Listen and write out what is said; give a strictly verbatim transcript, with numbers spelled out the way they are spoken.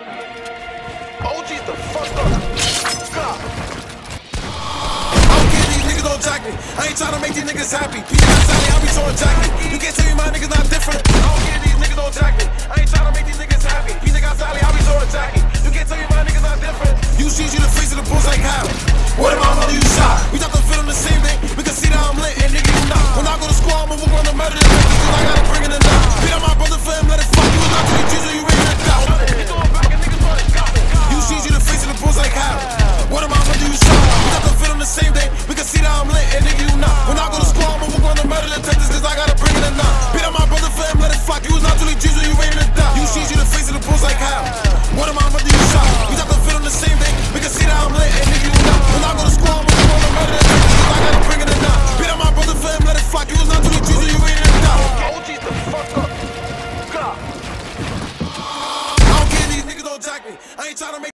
O G's the fuck up. God. I don't care, these niggas don't jack me. I ain't tryna make these niggas happy. P got Sally, I be so jacket. You can't tell me my niggas not different. I don't care, these niggas don't jack me. I ain't tryna make these niggas happy. P got Sally, I be so jacket. You can't tell me my niggas not different. You see you the face of the bulls like how? What am I mother you shot? We thought to fit on the same day. We can see that I'm lit and nigga you not. When I go to school, I'ma move on the murder detectors cause I gotta bring in the knot. Beat on my brother for him, let it fuck you. It's not to the G's or you ready to doubt. You throwing back and niggas running. You see you the face of the bulls like how? What am I mother you shot? We thought to fit on the same day. We can see that I'm lit and nigga you not. When I go to school, I'ma move on the murder detectors cause I gotta bring in the knot. Beat on my brother for him, let it fuck you. It's not to the G's or you ready to doubt. You see you the face of the bulls like how? What am I mother you shot? We thought to fit on the same day. We can see that I'm lit and nigga you not. When I go to school, I'ma move on the murder detectors cause I gotta bring in the knot. Beat on my brother for him, let it fuck you. It's not to the G's or you ready to doubt. O G's the fuck up. God. I don't care, these niggas don't jack me. I ain't tryna make